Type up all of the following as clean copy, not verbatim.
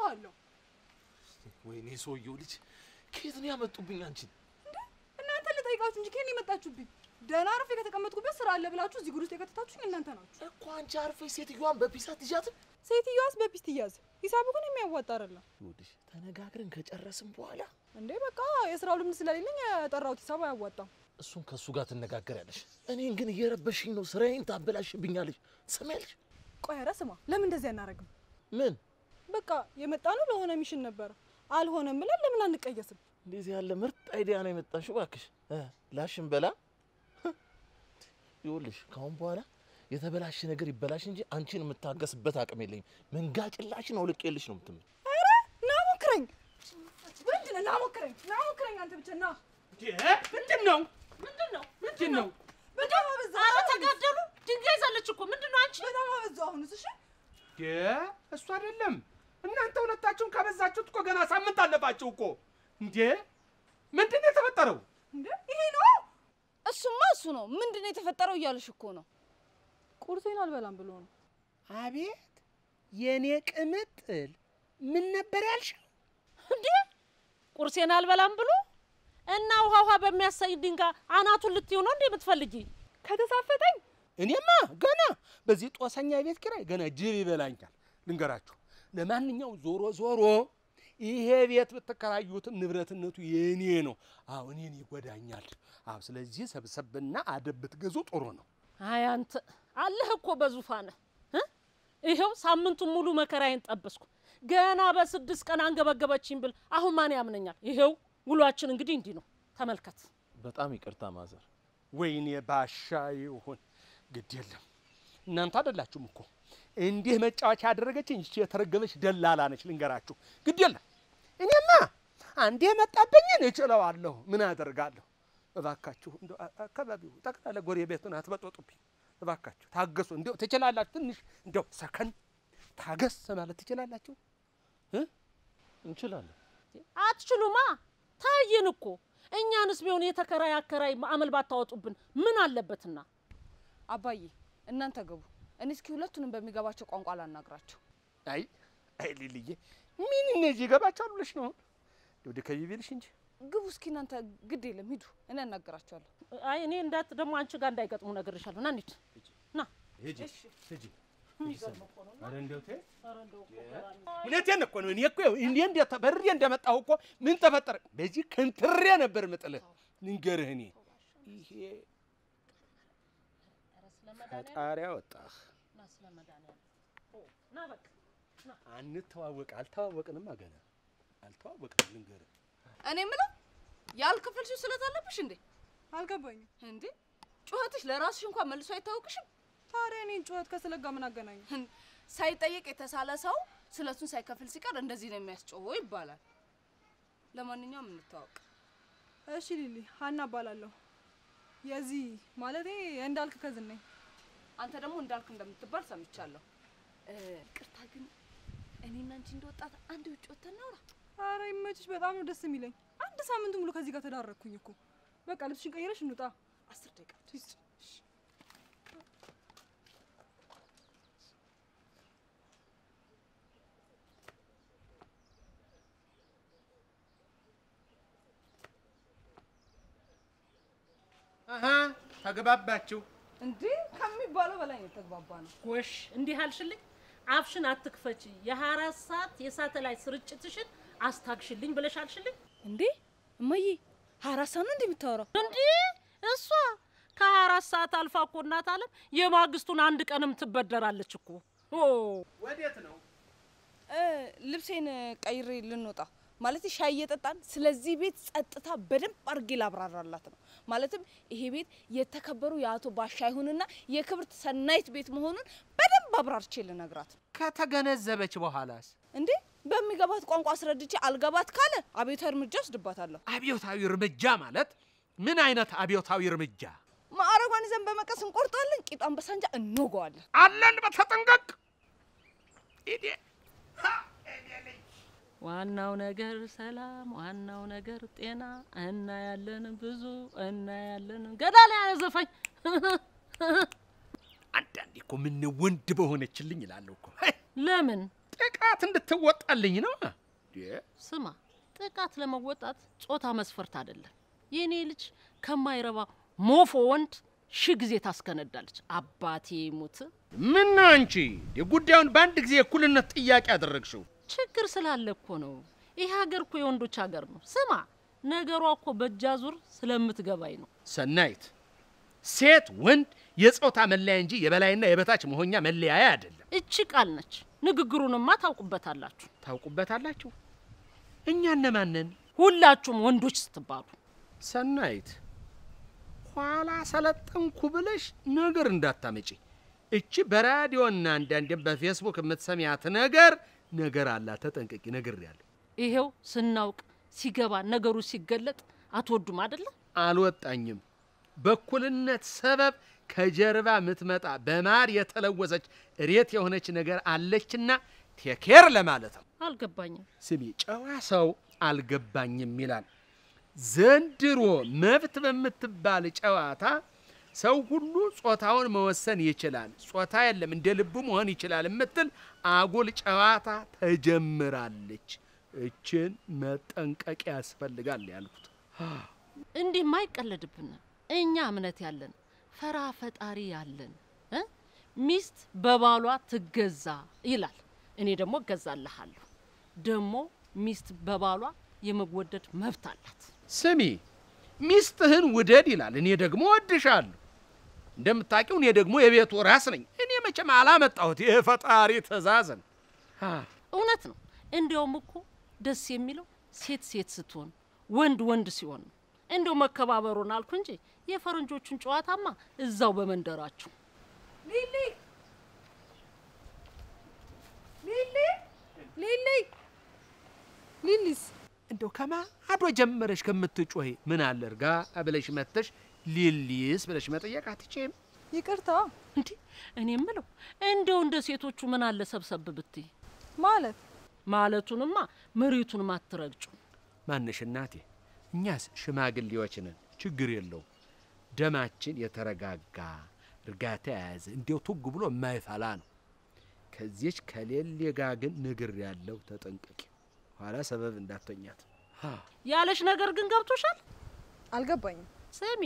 እሰጥሃለሁ ወይኔ ሰውየው ልጅ ከየት ነው ያመጡብኝ አንቺን እንዴ እናንተ ልጠይቃችሁ እንጂ ከኔ መጣችሁብኝ ደህና አርፌ ከተቀመጥኩበት ስራ አለ ብላችሁ እዚህ ጉድ ውስጥ የከተታችሁኝ እናንተ ናችሁ እኮ አንቺ አርፈሽ ሴትዮዋን በፒሳት ይያት ሴትዮዋስ በፒስት ይያዝ ሂሳቡ ግን የሚያዋጣ አይደለም ወዲሽ ተነጋግረን ከጨረስን በኋላ እንዴ በቃ የስራው ልምድ ስለሌለኝ የጠራሁት ሂሳብ አያዋጣም እሱን ከሱ ጋር ትነጋገሪያለሽ እኔን ግን እየረበሽኝ ነው ስራዬን ታበላሽብኛለሽ ሰማያለሽ ቆይ ኧረ ስማ ለምን እንደዚህ አናረግም ምን በቃ የመጣ ነው ለሆነ ሚሽን ነበር አልሆነም ብለን ለምን አንቀየስም እንደዚህ ያለ ምርጥ አይዲያ ነው የመጣሽው እባክሽ ላሽን በላ ይኸውልሽ ካሁን በኋላ የተበላሽ ነገር ይበላሽ እንጂ አንቺን የምታገስበት አቅም የለኝም መንጋጭላሽን አውልቄልሽ ነው የምትመጪ ኧረ ና ሞክረኝ ና ሞክረኝ አንተ ብቻ ና ምንድነው በጣም አበዛ አረ ተጋደሉ ድንጋይ ይዛለች እኮ ምንድነው አንቺ በጣም አበዛው አሁንስ እሺ እሱ አይደለም እናንተ ሁለታችሁም ከበዛችሁት እኮ ገና ሳምንት አለፋችሁ እኮ እንዴ ምንድነው የተፈጠረው እንዴ ይሄ ነው እሱማ እሱ ነው ምንድነው የተፈጠረው እያልሽ እኮ ነው ቁርሴን አልበላም ብሎ ነው አቤት የኔ ቅምጥል ምን ነበር ያልሽው እንዴ ቁርሴን አልበላም ብሎ እና ውሃ በሚያሳይ ድንጋይ አናቱን ልትዩ ነው እንዴ የምትፈልጊ ከተሳፈተኝ እኔማ ገና በዚህ ጦሰኛ ቤት ኪራይ ገና ጅብ ይበላኛል ልንገራችሁ ለማንኛው ዞሮ ይሄ ቤት ብትከራዩትም ንብረትነቱ የኔ ነው አሁን እኔን ይጎዳኛል ስለዚህ ሰብሰብና አደብ ብትገዙ ጥሩ ነው አይ አንተ አለህ እኮ በዙፋነ ይሄው ሳምንቱን ሙሉ መከራዬን ጠበስኩ ገና በ6 ቀን አንገበገበችኝ ብል አሁን ማን ያምነኛል ይሄው ውሏችን እንግዲህ እንዲህ ነው ተመልከት በጣም ይቅርታ ማዘር ወይኔ ባሻ ይሁን ግድ የለም እናንተ አይደላችሁም እኮ እንዲህ መጫወቻ ያደረገችኝ እቺ የተረገመች ደላላ ነች ልንገራችሁ ግድ የለም እኔማ አንዴ መጣብኝን እችለዋለሁ ምን አደርጋለሁ እባካችሁ እንደ አካባቢው ተከታለ ጎረቤቱን አትበጥጡብኝ እባካችሁ ታገሱ እንደው ትችላላችሁ ትንሽ እንደው ሰከን ታገስ ማለት ትችላላችሁ እንችላለን አትችሉማ ታየን እኮ እኛንስ ቢሆን የተከራይ አከራይ ማዕመል ባታወጡብን ምን አለበትና አባዬ እናንተ ገቡ እኔ እስኪ ሁለቱንም በሚገባቸው ቋንቋ ላናግራቸው አይ ሊልዬ ምን እነዚህ ይገባቻሉ ልሽ ነው ወደ ከቢቢልሽ እንጂ ግቡ እስኪ እናንተ ግድ የለም ሂዱ እኔ አናግራቸዋለሁ አይ እኔ እንዳት ደግሞ አንቺ ጋር እንዳይገጥሙ ነገርሻለሁ ና እንሂድ ና ሂጂ አረ እንደው እውነቴን እኮ ነው እኔ እኮ እንዴ በርሬ እንደመጣሁ እኮ ምን ተፈጠረ በዚህ ከንትሬ ነበር ምጥልህ ልንገርህ እኔ ይሄ ፈጣሪ አወጣህ ና በቃ አንተዋወቅ አልተዋወቅንም ገና አልተዋወቅንም ልንገርህ እኔ ምለው ያልከፈልሽ ስለታለብሽ እንዴ አልገባኝም እንዴ ጩኸትሽ ለራስሽ እንኳን መልሶ አይታወቅሽም ታዲያ እኔን ጩኸት ከስለጋ ምን አገናኘ ሳይጠየቅ የተሳለ ሰው ስለቱን ሳይከፍል ሲቀር እንደዚህ ነው የሚያስጨው ይባላል ለማንኛውም እንተዋወቅ እሺ ሊሊ ሀና እባላለሁ የዚህ ማለቴ እንዳልክ ከዝን ነኝ አንተ ደግሞ እንዳልክ እንደምትባል ሰምቻለሁ ቅርታ ግን እኔና አንቺ እንደወጣት አንድ ውጭ ወተን ነው ኧረ ይመችሽ በጣም ነው ደስ የሚለኝ አንድ ሳምንት ሙሉ ከዚህ ጋር ተዳረኩኝ እኮ በቃ ልብስሽን ቀይረሽ እንውጣ 10 ደቂቃ ተገባባችሁ እንዴ ከሚባለው በላይ ነው ተግባባነው ጎሽ እንዲህ አልሽልኝ አፍሽን አትክፈቺ የ24 ሰዓት የሳተላይት ስርጭትሽን አስታግሽልኝ ብለሽ አልሽልኝ እንዴ እማዬ 24 ሰዓት ነው እንደምታወራው እንዴ እሷ ከ24 ሰዓት አልፋ እኮ እናት አለም የማግስቱን አንድ ቀንም ትበደራለች እኮ ወዴት ነው ልብሴን ቀይሬ ልንወጣ ማለት ሻይ እየጠጣን ስለዚህ ቤት ጸጥታ በደንብ አርጌ ላብራራላት ነው ማለትም ይሄ ቤት የተከበሩ የአቶ ባሻ ይሁንና የክብርት ሰናይት ቤት መሆኑን በደንብ አብራርቼ ልነግራት ከተገነዘበች በኋላስ እንዴ በሚገባት ቋንቋ አስረድቼ አልገባት ካለ አብዮታዊ እርምጃ ወስድባታለሁ አብዮታዊ እርምጃ ማለት ምን አይነት አብዮታዊ እርምጃ ማዕረጓን ይዘን በመቀስ እንቆርጣለን ቂጧን በሳንጃ እንወጋዋለን አለን በተጠንቀቅ ኢዴ ዋናው ነገር ሰላም ዋናው ነገር ጤና እና ያለን ብዙ እና ያለን ገዳላ ያዘፈኝ አንዳንዴ እኮ ምን ወንድ በሆነችልኝ ይላል እኮ ለምን ጥቃት እንድትወጣልኝ ነው። ስማ ጥቃት ለመወጣት ጾታ መስፈርት አይደለም። የኔ ልጅ ከማይረባ ሞፎ ወንድ ሺ ጊዜ ታስከነዳለች። አባቴ ሙት ምን ነው አንቺ የጉዳዩን በአንድ ጊዜ እኩልነት ጥያቄ አደረግሽው? ችግር ስላለ እኮ ነው። ይሄ ሀገር እኮ የወንዶች ሀገር ነው። ስማ ነገሯ እኮ በእጃዙር ስለምትገባይ ነው። ሰናይት ሴት ወንድ የጾታ መለያ እንጂ የበላይና የበታች መሆኛ መለያ አይደለም። እቺ ቃል ነች። ንግግሩንማ ታውቁበታላችሁ። ታውቁበታላችሁ? እኛ እነማንን? ሁላችሁም ወንዶች ስትባሉ። ሰናይት ኋላ ሰለጠንኩ ብለሽ ነገር እንዳታመጪ። እቺ በራዲዮና አንዳንዴ በፌስቡክ የምትሰሚያት ነገር አላት። ተጠንቀቂ። ነግሬያለሁ። ይሄው ስናውቅ ሲገባ ነገሩ ሲገለጥ አትወዱም አይደለ? አልወጣኝም። በኩልነት ሰበብ ከጀርባ ምትመጣ በማር የተለወሰች ሬት የሆነች ነገር አለችና ቴኬር ለማለት ነው። አልገባኝም። ስሚ ጨዋ ሰው አልገባኝም ይላል። ዘንድሮ መብት በምትባል ጨዋታ ሰው ሁሉ ጾታውን መወሰን ይችላል፣ ጾታ የለም እንደ ልቡ መሆን ይችላል የምትል አጉል ጨዋታ ተጀምራለች። እችን መጠንቀቅ ያስፈልጋል ያልኩት። እንዲህ ማይቀለድብን እኛ እምነት ያለን ፈራ ፈጣሪ ያለን ሚስት በባሏ ትገዛ ይላል። እኔ ደግሞ እገዛልሃለሁ። ደግሞ ሚስት በባሏ የመወደድ መብት አላት። ስሚ ሚስትህን ውደድ ይላል። እኔ ደግሞ ወድሻለሁ። እንደምታውቂው እኔ ደግሞ የቤቱ ራስ ነኝ። እኔ መቼም አላመጣሁት የፈጣሪ ትእዛዝ ነው። እውነት ነው። እንዲያውም እኮ ደስ የሚለው ሴት ሴት ስትሆን ወንድ ወንድ ሲሆን ነው። እንደው መከባበሩን አልኩ እንጂ የፈረንጆቹን ጨዋታማ እዛው በመንደራችሁ። ሊሊ ሊሊስ እንደው ከማዶ ጀመረሽ ከምትጮይ ምን አለርጋ አብለሽ መተሽ ሊሊስ ብለሽ መጠየቅ አትችይም? ይቅርታ እንዴ እኔ የምለው እንደው እንደ ሴቶቹ ምን አለ ሰብሰብ ብትይ ማለቱንማ መሬቱን ማትረግጩ። ማንሽ እናቴ እኛስ ሽማግሌዎች ነን፣ ችግር የለው። ደማችን የተረጋጋ እርጋታ ያዘ እንደው ቱግ ብሎ የማይፈላ ነው። ከዚች ከሌሌ ጋር ግን ንግር ያለው ተጠንቀቂ፣ ኋላ ሰበብ እንዳትተኛት። ያለሽ ነገር ግን ገብቶሻል? አልገባኝም። ስሚ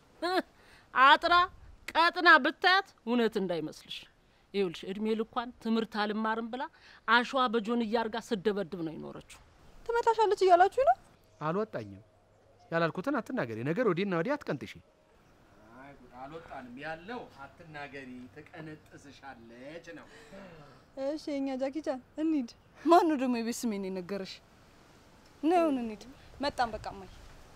አጥራ ቀጥና ብታያት እውነት እንዳይመስልሽ። ይኸውልሽ እድሜ ልኳን ትምህርት አልማርም ብላ አሸዋ በጆን እያርጋ ስደበድብ ነው ይኖረችው። ትመታሻለች እያላችሁ ነው? አልወጣኝም። ያላልኩትን አትናገሪ። ነገር ወዲና ወዲያ አትቀንጥሺ። አይ ጉድ አልወጣንም ያለው አትናገሪ፣ ተቀነጥስሻለች ነው። እሺ እኛ ጃኪቻን እንሂድ። ማን ነው ደግሞ የቤት ስሜን የነገረሽ? ነው እንሂድ። መጣን በቃ ማይ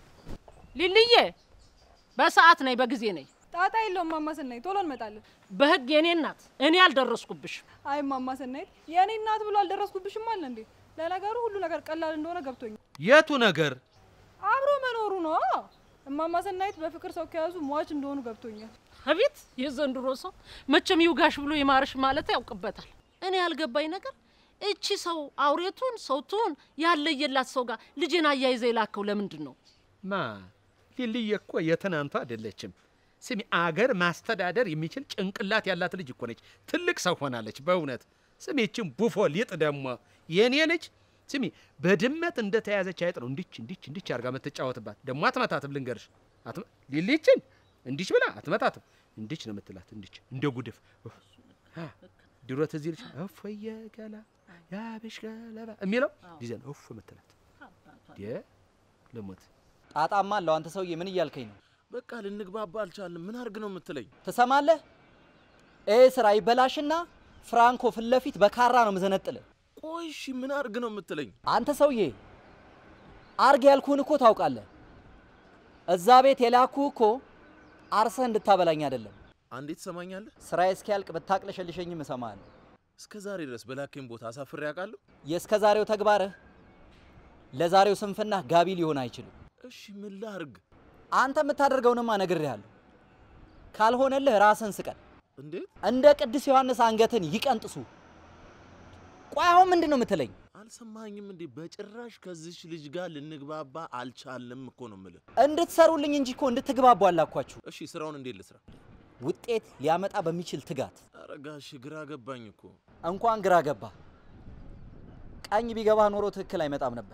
ሊልዬ በሰዓት ነይ፣ በጊዜ ነይ። ጣጣ የለውም ማማ ሰናይት፣ ቶሎ እንመጣለን። በህግ የኔ እናት እኔ አልደረስኩብሽ። አይ ማማ ሰናይት የኔ እናት ብሎ አልደረስኩብሽም አለ እንዴ? ለነገሩ ሁሉ ነገር ቀላል እንደሆነ ገብቶኛል። የቱ ነገር? አብሮ መኖሩ ነው። እማማ ሰናይት በፍቅር ሰው ከያዙ ሟች እንደሆኑ ገብቶኛል። አቤት የዘንድሮ ሰው መቼም ይውጋሽ ብሎ ይማርሽ ማለት ያውቅበታል። እኔ ያልገባኝ ነገር እቺ ሰው አውሬቱን ሰውቱን ያለየላት ሰው ጋር ልጅና አያይዘ ይላከው ለምንድን ነው? ማ ሊልዬ እኮ የትናንቱ አይደለችም። ስሚ አገር ማስተዳደር የሚችል ጭንቅላት ያላት ልጅ እኮ ነች። ትልቅ ሰው ሆናለች በእውነት። ስሚ እቺን ቡፎ ሊጥ ደግሞ የኔ ልጅ ስሚ በድመት እንደተያዘች አይጥ ነው እንዲች አርጋ መተጫወትባት። ደግሞ አትመታትም ልንገርሽ። ሊሊችን እንዲች ብላ አትመታትም። እንዲች ነው የምትላት፣ እንዲች እንደ ጉድፍ። ድሮ ትዝ ይልሽ እፎየ ገላ ያብሽ ገለባ የሚለው ዲዛይን እፍ የምትላት ለሞት ጣጣማ አለው። አንተ ሰውዬ ምን እያልከኝ ነው? በቃ ልንግባባ አልቻልንም። ምን አርግ ነው የምትለኝ? ትሰማለህ? ስራ ይበላሽና ፍራንኮ ፍለፊት በካራ ነው መዘነጥለ። ቆይ እሺ ምን አርግ ነው የምትለኝ? አንተ ሰውዬ አርግ ያልኩህን እኮ ታውቃለህ። እዛ ቤት የላኩህ እኮ አርሰህ እንድታበላኝ አይደለም። አንዴ ትሰማኛለህ? ስራዬ እስኪያልቅ ብታቅለሽልሽኝም እሰማለሁ። እስከ ዛሬ ድረስ በላከኝ ቦታ አሳፍሬ ያውቃለሁ? የእስከ ዛሬው ተግባርህ ለዛሬው ስንፍና ጋቢ ሊሆን አይችልም። እሺ ምን ላርግ? አንተ የምታደርገውንማ ነግሬሃለሁ። ካልሆነልህ ራስን ስቀል። እንዴት? እንደ ቅዱስ ዮሐንስ አንገትን ይቀንጥሱ። ቆይ አሁን ምንድነው የምትለኝ? አልሰማኝም እንዴ? በጭራሽ ከዚህ ልጅ ጋር ልንግባባ አልቻልንም እኮ ነው የምልህ። እንድትሰሩልኝ እንጂ እኮ እንድትግባቡ አላኳችሁ። እሺ ስራውን እንዴት ልስራ? ውጤት ሊያመጣ በሚችል ትጋት። ኧረ ጋሽ ግራ ገባኝ እኮ። እንኳን ግራ ገባ። ቀኝ ቢገባ ኖሮ ትክክል አይመጣም ነበር።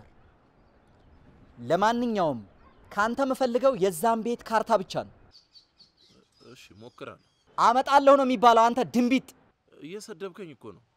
ለማንኛውም ካንተ የምፈልገው የዛን ቤት ካርታ ብቻ ነው። እሺ ሞክራለሁ። አመጣለሁ ነው የሚባለው አንተ ድንቢጥ። እየሰደብከኝ እኮ ነው።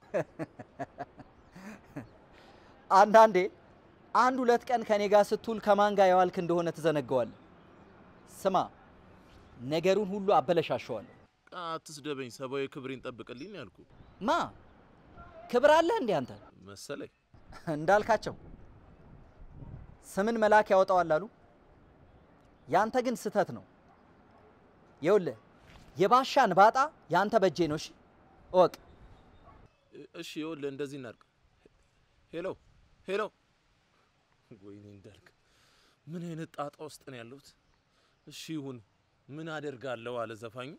አንዳንዴ አንድ ሁለት ቀን ከኔ ጋር ስትውል ከማን ጋር የዋልክ እንደሆነ ትዘነጋዋለህ። ስማ ነገሩን ሁሉ አበለሻሸዋለሁ። አትስደበኝ፣ ሰብአዊ ክብሬን ጠብቅልኝ ያልኩ። ማ ክብር አለህ እንዴ አንተ? መሰለኝ እንዳልካቸው ስምን መልአክ ያወጣዋል አሉ። ያንተ ግን ስተት ነው። ይኸውልህ የባሻን ባጣ ያንተ በጄ ነው። እሺ እወቅ። እሺ ይኸውልህ እንደዚህ እናድርግ። ሄሎ ሄሎ። ወይኔ እንዳልክ ምን አይነት ጣጣ ውስጥ ነው ያለሁት? እሺ ይሁን ምን አደርጋለሁ አለ ዘፋኙ።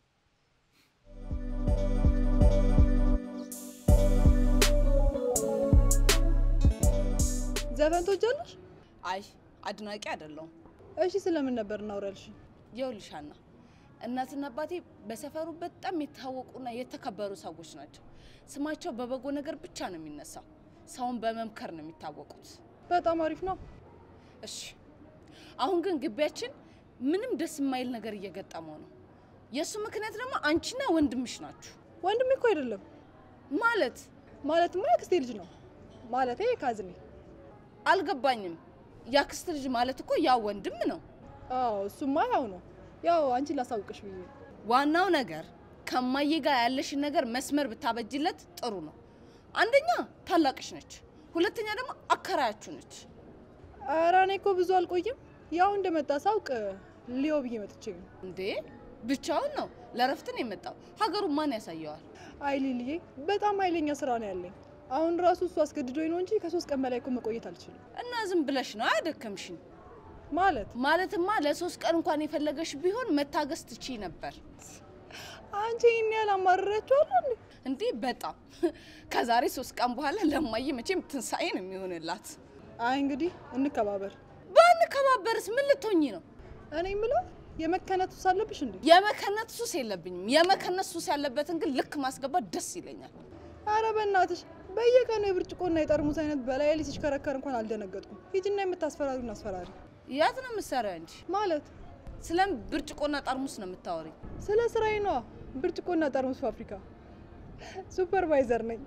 ዘፈን ትወጃለሽ? አይ አድናቂ አይደለሁም። እሺ ስለምን ነበር እናውራልሽ? ይኸውልሻና እናትና አባቴ በሰፈሩ በጣም የታወቁና የተከበሩ ሰዎች ናቸው። ስማቸው በበጎ ነገር ብቻ ነው የሚነሳው። ሰውን በመምከር ነው የሚታወቁት። በጣም አሪፍ ነው። እሺ አሁን ግን ግቢያችን ምንም ደስ የማይል ነገር እየገጠመው ነው። የሱ ምክንያት ደግሞ አንቺና ወንድምሽ ናችሁ። ወንድሜ እኮ አይደለም። ማለትማ ያክስቴ ልጅ ነው። ማለቴ ካዝኔ። አልገባኝም። ያክስት ልጅ ማለት እኮ ያ ወንድም ነው። አዎ እሱማ ያው ነው። ያው አንቺ ላሳውቅሽ ብዬ። ዋናው ነገር ከማዬ ጋር ያለሽን ነገር መስመር ብታበጅለት ጥሩ ነው። አንደኛ ታላቅሽ ነች፣ ሁለተኛ ደግሞ አከራያችሁ ነች። ኧረ እኔ እኮ ብዙ አልቆይም። ያው እንደመጣ ሳውቅ ሊዮ ብዬ መጥቼ ነው። እንዴ ብቻውን ነው? ለረፍት ነው የመጣው? ሀገሩን ማን ያሳየዋል? አይ ሊሊዬ በጣም ኃይለኛ ስራ ነው ያለኝ። አሁን ራሱ እሱ አስገድዶኝ ነው እንጂ ከ3 ቀን በላይ እኮ መቆየት አልችልም። እና ዝም ብለሽ ነው አያደከምሽኝ? ማለትማ ለ3 ቀን እንኳን የፈለገሽ ቢሆን መታገስ ትቺ ነበር። አንቺ እኔ ያላማረረችዋለሁ እንዴ በጣም ከዛሬ 3 ቀን በኋላ ለማዬ መቼም ትንሳኤ ነው የሚሆንላት። አይ እንግዲህ እንከባበር። ባንከባበርስ ምን ልትሆኚ ነው? እኔ የምለው የመከነት ሱስ አለብሽ እንዴ? የመከነት ሱስ የለብኝም። የመከነት ሱስ ያለበትን ግን ልክ ማስገባት ደስ ይለኛል። አረ በእናትሽ በየቀኑ የብርጭቆና የጠርሙስ አይነት በላይ ላይ ሲሽከረከር እንኳን አልደነገጥኩም። ሂጂና የምታስፈራሪውን አስፈራሪ። ያት ነው የምትሰሪው እንጂ? ማለት ስለም ብርጭቆና ጠርሙስ ነው የምታወሪ? ስለ ስራዬ ነዋ። ብርጭቆና ጠርሙስ ፋብሪካ ሱፐርቫይዘር ነኝ።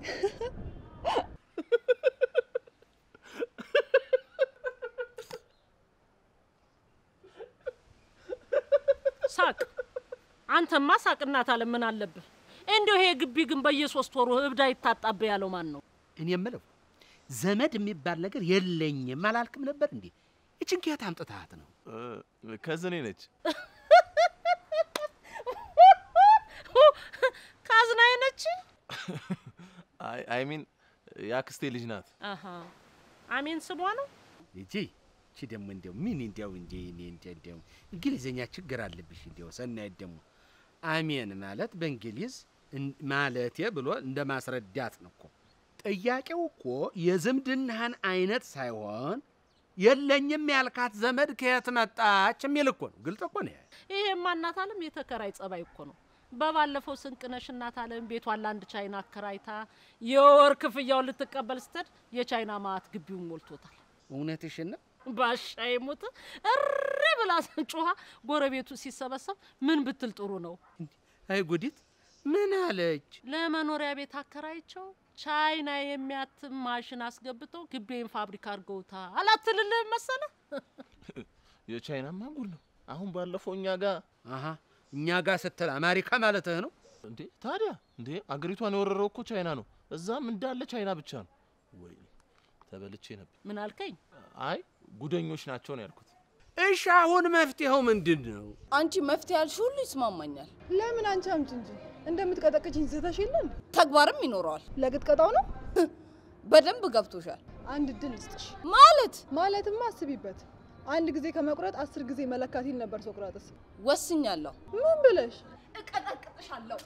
ሳቅ አንተማ ሳቅ እናት አለ ምን አለብህ? እንደው ይሄ ግቢ ግን በየ3 ወሩ እብዳ ይታጣበ ያለው ማን ነው? እኔ የምለው ዘመድ የሚባል ነገር የለኝም አላልክም ነበር እንዴ? እቺን ከየት አምጥታት ነው? ከዝኔ ነች። ካዝናዬ ነች? አይ ሚን ያክስቴ ልጅ ናት። አሃ አሜን ስሟ ነው ልጂ። እቺ ደግሞ እንደው ምን እንደው እንደው እንግሊዘኛ ችግር አለብሽ። እንደው ሰናይ ደግሞ አሜን ማለት በእንግሊዝ ማለቴ ብሎ እንደማስረዳት ነው እኮ። ጥያቄው እኮ የዝምድናህን አይነት ሳይሆን የለኝም ያልካት ዘመድ ከየት መጣች የሚል እኮ ነው። ግልጽ እኮ ነው። ይሄማ እናት አለም የተከራይ ጸባይ እኮ ነው። በባለፈው ስንቅነሽ እናት አለም ቤቷን ለአንድ ቻይና አከራይታ የወር ክፍያውን ልትቀበል ስትል የቻይና ማት ግቢውን ሞልቶታል። እውነትሽን ነው? ባሻይ ሞት እሪ ብላ ጮኻ ጎረቤቱ ሲሰበሰብ ምን ብትል ጥሩ ነው? አይ ጉዲት ምን አለች? ለመኖሪያ ቤት አከራይቸው ቻይና የሚያትም ማሽን አስገብተው ግቤን ፋብሪካ አድርገውታል አላትልልህ መሰለ? የቻይና ማጉል ነው። አሁን ባለፈው እኛ ጋር ስትል አሜሪካ ማለትህ ነው እንዴ? ታዲያ እንዴ አገሪቷን የወረረው እኮ ቻይና ነው። እዛም እንዳለ ቻይና ብቻ ነው። ወይ ተበልቼ ነበር። ምን አልከኝ? አይ ጉደኞች ናቸው ነው ያልኩት። እሺ አሁን መፍትሄው ምንድነው? አንቺ መፍትሄ ያልሽ ሁሉ ይስማማኛል። ለምን አንቺ አምጪ እንጂ እንደምትቀጠቅጭኝ ዝተሽ የለን? ተግባርም ይኖረዋል። ለቅጥቀጣው ነው? በደንብ ገብቶሻል። አንድ ድል ልስጥሽ። ማለትማ አስቢበት። አንድ ጊዜ ከመቁረጥ 10 ጊዜ መለካት ይል ነበር ሶቅራጥስ። ወስኛለሁ። ምን ብለሽ? እቀጠቅጥሻለሁ።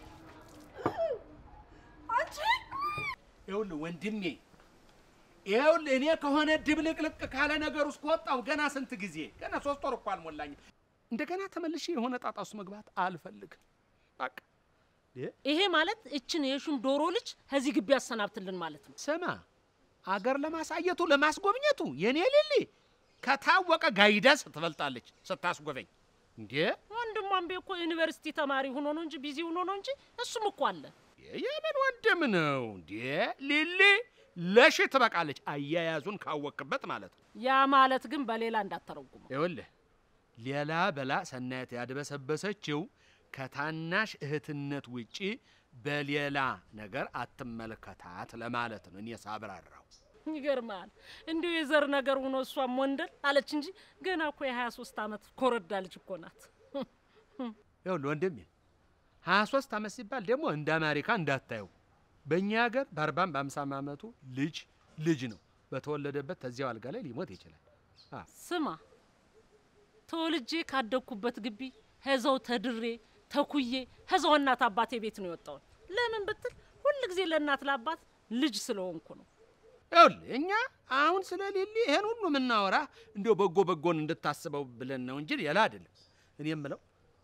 አንቺ ይኸውልህ ወንድሜ፣ ይኸውልህ እኔ ከሆነ ድብልቅልቅ ካለ ነገር ውስጥ ወጣው ገና ስንት ጊዜ ገና 3 ወር እኮ አልሞላኝ። እንደገና ተመልሼ የሆነ ጣጣ ውስጥ መግባት አልፈልግም። በቃ ይሄ ማለት እችን የሹም ዶሮ ልጅ ከዚህ ግቢ ያሰናብትልን ማለት ነው። ስማ አገር ለማሳየቱ ለማስጎብኘቱ የኔ ሊሊ ከታወቀ ጋይዳስ ትበልጣለች ስታስጎበኝ። እንዴ ወንድሟም እኮ ዩኒቨርሲቲ ተማሪ ሆኖ ነው እንጂ ቢዚ ሆኖ ነው እንጂ እሱም እኮ አለ። የምን ወንድም ነው እንዴ? ሊሊ ለሽ ትበቃለች፣ አያያዙን ካወቅበት ማለት ነው። ያ ማለት ግን በሌላ እንዳተረጉመው። ይኸውልህ ሌላ በላ ሰናየት ያድበሰበሰችው ከታናሽ እህትነት ውጪ በሌላ ነገር አትመለከታት ለማለት ነው እኔ ሳብራራው። ይገርማል። እንዲሁ የዘር ነገር ሆኖ እሷም ወንደል አለች እንጂ ገና እኮ የ23 ዓመት ኮረዳ ልጅ እኮ ናት። ይኸውልህ ወንድሜ 23 ዓመት ሲባል ደግሞ እንደ አሜሪካ እንዳታየው። በእኛ ሀገር በ40 በ50 ዓመቱ ልጅ ነው። በተወለደበት ተዚያው አልጋ ላይ ሊሞት ይችላል። ስማ ተወልጄ ካደኩበት ግቢ ሄዛው ተድሬ ተኩዬ ሄዛው እናት አባቴ ቤት ነው የወጣው። ለምን ብትል ሁሉ ጊዜ ለእናት ለአባት ልጅ ስለሆንኩ ነው። ይኸውልህ እኛ አሁን ስለ ሊሊ ይሄን ሁሉ የምናወራ እንደው በጎን እንድታስበው ብለን ነው እንጂ ሌላ አይደለም። እኔ የምለው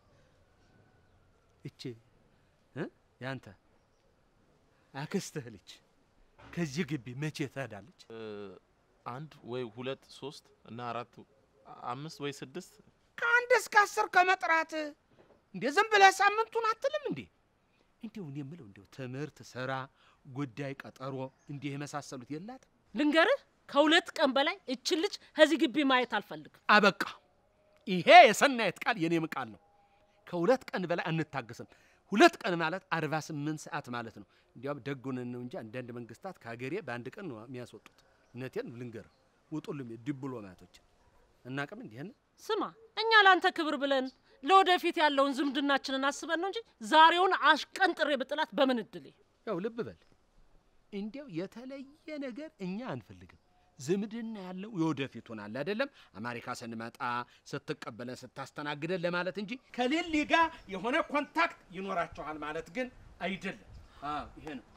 እቺ ያንተ አክስትህ ልጅ ከዚህ ግቢ መቼ ትሄዳለች? 1 ወይ 2 3 እና 4 5 ወይ 6 ከአንድ እስከ 10 ከመጥራት እንዴ ዝም ብለህ ሳምንቱን አትልም እንዴ? እንደው እኔ የምለው እንደው ትምህርት፣ ስራ፣ ጉዳይ፣ ቀጠሮ እንዲህ የመሳሰሉት የላትም? ልንገርህ ከ2 ቀን በላይ እቺ ልጅ ከዚህ ግቢ ማየት አልፈልግም። አበቃ። ይሄ የሰናየት ቃል የኔም ቃል ነው። ከ2 ቀን በላይ አንታገስም። 2 ቀን ማለት 48 ሰዓት ማለት ነው። እንዲያውም ደጉን ነው እንጂ አንዳንድ መንግስታት ከሀገሬ በአንድ ቀን ነው የሚያስወጡት። እነቴን ልንገር ውጡልም ዲፕሎማቶች እናቀም እንዲህን ስማ እኛ ላንተ ክብር ብለን ለወደፊት ያለውን ዝምድናችንን አስበን ነው እንጂ ዛሬውን አሽቀንጥሬ ብጥላት በምን እድል? ያው ልብ በል እንዲያው የተለየ ነገር እኛ አንፈልግም። ዝምድና ያለው የወደፊቱን አለ አይደለም አሜሪካ ስንመጣ ስትቀበለን ስታስተናግደን ለማለት እንጂ ከሊሊ ጋር የሆነ ኮንታክት ይኖራቸዋል ማለት ግን አይደለም። ይሄ ነው